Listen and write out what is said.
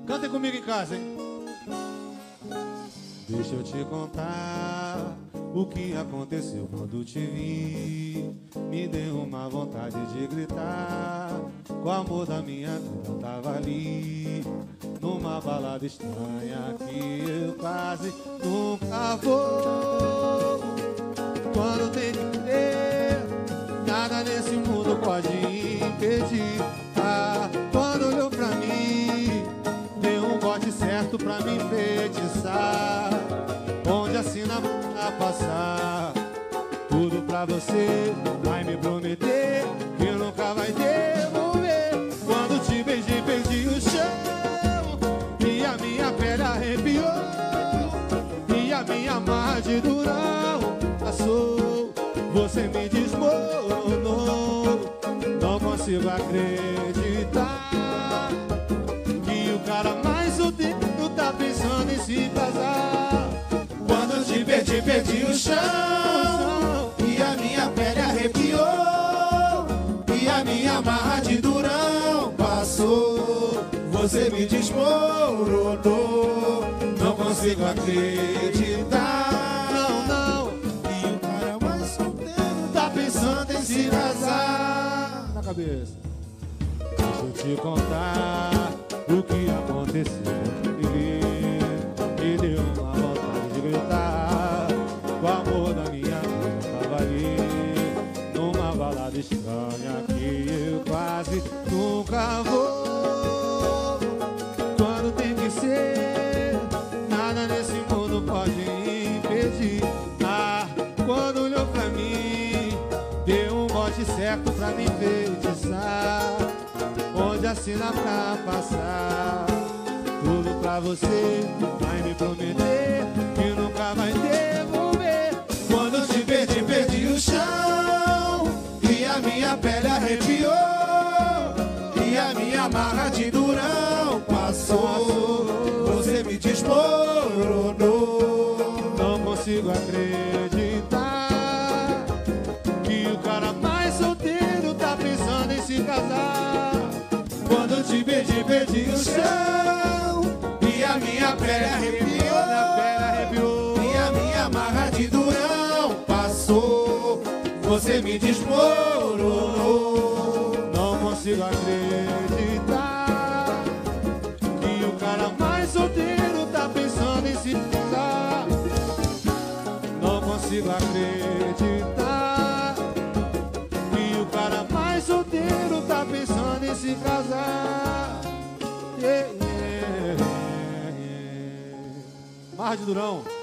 Cantem comigo em casa, hein? Deixa eu te contar o que aconteceu quando te vi. Me deu uma vontade de gritar. O amor da minha vida tava ali, numa balada estranha que eu quase nunca vou. Quando tem que ter, nada nesse mundo pode impedir. Quando olhou pra mim, deu um bote certo pra me enfeitiçar. Onde assina a passar, tudo pra você, vai me prometer que nunca vai devolver. Quando te beijei, perdi o chão, e a minha pele arrepiou, e a minha marra de durão passou. Você me desmoronou, não consigo acreditar que o cara mais solteiro tá pensando em se casar. Quando eu te perdi, perdi o chão, e a minha pele arrepiou, e a minha marra de durão passou. Você me desmoronou, não consigo acreditar, Não, que o cara mais solteiro tá pensando em se casar. na cabeça. Deixa eu te contar o que aconteceu. Me deu uma vontade de gritar. O amor da minha vida tava ali, numa balada estranha que eu quase nunca vou. Quando tem que ser, nada nesse mundo pode impedir. Quando olhou pra mim, deu um bote certo pra me enfeitiçar. Onde assina pra passar, tudo pra você, vai me prometer que nunca vai devolver. Quando eu te perdi, perdi o chão, e a minha pele arrepiou, e a minha marra de durão passou. Você me desmoronou, Não consigo acreditar que o cara mais solteiro tá pensando em se casar. quando eu te perdi, perdi o chão, e a minha pele arrepiou, e a minha marra de durão passou. Você me desmoronou, Não consigo acreditar que o cara mais solteiro tá pensando em se casar. Não consigo acreditar que o cara mais solteiro tá pensando em se casar. Marra de Durão.